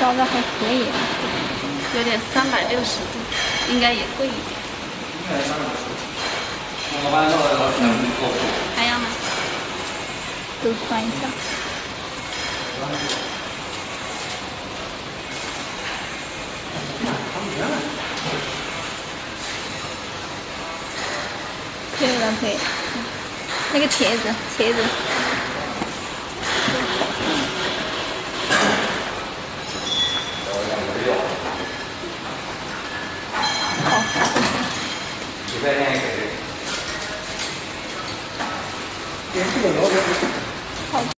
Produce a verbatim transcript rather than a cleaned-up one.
烧的还可以， 有点三百六十度，应该也贵一点。 应该三百六十度。我把那个老师给我还要吗？ 都算一下。可以了，可以。那个茄子，茄子。好。 几块钱一个？ 连这个老板。